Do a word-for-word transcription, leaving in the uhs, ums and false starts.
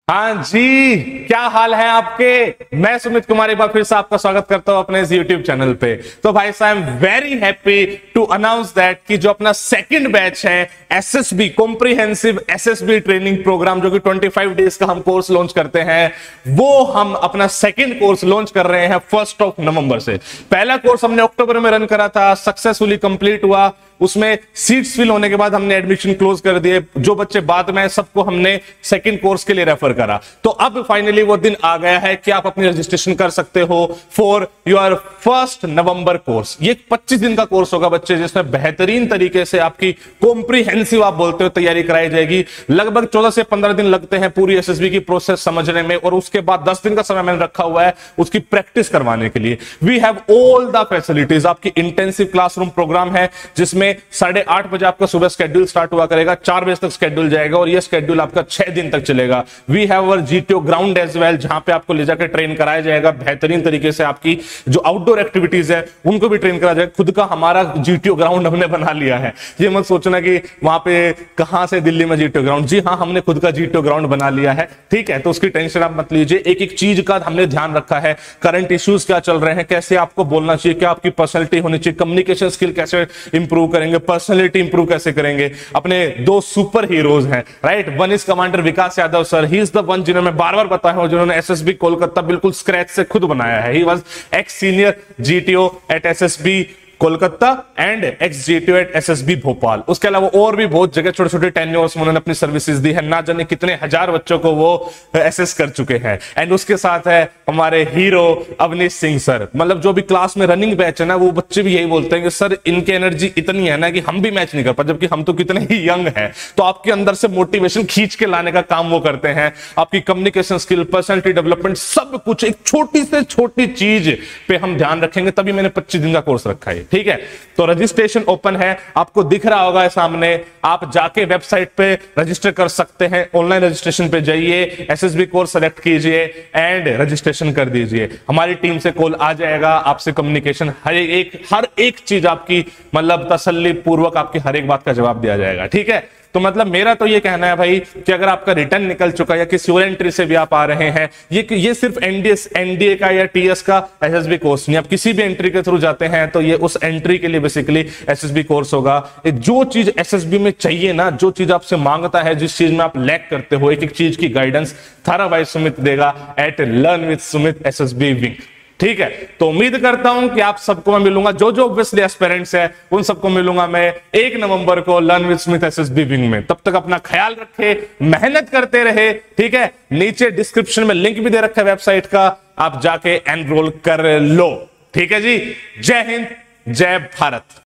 हाँ जी, क्या हाल है आपके। मैं सुमित कुमार एक बार फिर से आपका स्वागत करता हूं अपने इस यूट्यूब चैनल पे। तो भाई साहब, I am very happy to announce that कि जो अपना सेकंड बैच है SSB comprehensive SSB training program, जो कि पच्चीस डेज का हम कोर्स लॉन्च करते हैं, वो हम अपना सेकंड कोर्स लॉन्च कर रहे हैं फर्स्ट ऑफ नवंबर से। पहला कोर्स हमने अक्टूबर में रन करा था, सक्सेसफुली कंप्लीट हुआ। उसमें सीट्स फिल होने के बाद हमने एडमिशन क्लोज कर दिए। जो बच्चे बाद में, सबको हमने सेकंड कोर्स के लिए रेफर करा। तो अब फाइनली वो दिन आ गया है कि आप अपनी रजिस्ट्रेशन कर सकते हो for your first November course. ये पच्चीस दिन का कोर्स होगा बच्चे, जिसमें बेहतरीन तरीके से आपकी कॉम्प्रिहेंसिव आप बोलते हो तैयारी कराई जाएगी। लगभग चौदह से पंद्रह दिन लगते हैं पूरी एसएसबी की प्रोसेस समझने में, और उसके बाद दस दिन का समय मैंने रखा हुआ है उसकी प्रैक्टिस करवाने के लिए। We have all the facilities. आपकी इंटेंसिव क्लासरूम प्रोग्राम है, जिसमें साढ़े आठ बजे आपका सुबह स्केड्यूल स्टार्ट हुआ करेगा, चार बजे तक स्केड्यूल जाएगा, और यह स्केड्यूल आपका छह दिन तक चलेगा। We have our GTO ground as well, जहां पे आपको ले जाकर ट्रेन कराया जाएगा बेहतरीन तरीके से। आपकी जो आउटडोर एक्टिविटीज है उनको भी ट्रेन कराया जाएगा। खुद का हमारा जीटीओ ग्राउंड हमने बना लिया है। ये मत सोचना कि वहां पे कहां से दिल्ली में जीटीओ ग्राउंड। जी हाँ, हमने खुद का जीटीओ ग्राउंड बना लिया है, ठीक है। तो उसकी टेंशन आप मत लीजिए। एक एक चीज का हमने ध्यान रखा है। करंट इश्यूज क्या चल रहे हैं, कैसे आपको बोलना चाहिए, क्या आपकी पर्सनैलिटी होनी चाहिए, कम्युनिकेशन स्किल कैसे इंप्रूव करेंगे, पर्सनैलिटी इंप्रूव कैसे करेंगे। अपने दो सुपर हीरोज हैं, right. One is commander Vikas Yadav sir, he is the one जिन्होंने मैं बार बार बताया हूं, जिन्होंने एसएसबी कोलकाता बिल्कुल स्क्रैच से खुद बनाया है। He was ex senior GTO at SSB Kolkata and ex GTO at SSB Bhopal. उसके अलावा और भी बहुत जगह छोटे छोटे टेन्योर्स में उन्होंने अपनी सर्विसेज दी है। ना जाने कितने हजार बच्चों को वो एसेस कर चुके हैं। एंड उसके साथ है हमारे हीरो अवनीश सिंह सर। मतलब जो भी क्लास में रनिंग बैच है ना, वो बच्चे भी यही बोलते हैं कि सर इनकी एनर्जी इतनी है ना कि हम भी मैच नहीं कर पाते, जबकि हम तो कितने ही यंग हैं। तो आपके अंदर से मोटिवेशन खींच के लाने का काम वो करते हैं। आपकी कम्युनिकेशन स्किल, पर्सनैलिटी डेवलपमेंट, सब कुछ एक छोटी से छोटी चीज पे हम ध्यान रखेंगे। तभी मैंने पच्चीस दिन का कोर्स रखा है, ठीक है। तो रजिस्ट्रेशन ओपन है, आपको दिख रहा होगा सामने। आप जाके वेबसाइट पे रजिस्टर कर सकते हैं। ऑनलाइन रजिस्ट्रेशन पे जाइए, एसएसबी कोर्स सेलेक्ट कीजिए एंड रजिस्ट्रेशन कर दीजिए। हमारी टीम से कॉल आ जाएगा, आपसे कम्युनिकेशन, हर एक हर एक चीज आपकी मतलब तसल्ली पूर्वक आपकी हर एक बात का जवाब दिया जाएगा, ठीक है। तो मतलब मेरा तो ये कहना है भाई कि अगर आपका रिटर्न निकल चुका है या किसी और एंट्री से भी आप आ रहे हैं, ये ये सिर्फ एनडीएस एनडीए का या टीएस का एसएसबी कोर्स नहीं। आप किसी भी एंट्री के थ्रू जाते हैं तो ये उस एंट्री के लिए बेसिकली एसएसबी कोर्स होगा। जो चीज एसएसबी में चाहिए ना, जो चीज आपसे मांगता है, जिस चीज में आप लैक करते हो, एक एक चीज की गाइडेंस थारा भाई सुमित देगा at learn with Sumit SSB wing, ठीक है। तो उम्मीद करता हूं कि आप सबको मैं मिलूंगा, जो जो ऑब्वियसली एस्पिरेंट्स है उन सबको मिलूंगा मैं एक नवंबर को learn with Sumit SSB wing में। तब तक अपना ख्याल रखे, मेहनत करते रहे, ठीक है। नीचे डिस्क्रिप्शन में लिंक भी दे रखा है वेबसाइट का, आप जाके एनरोल कर लो, ठीक है जी। जय हिंद, जय भारत।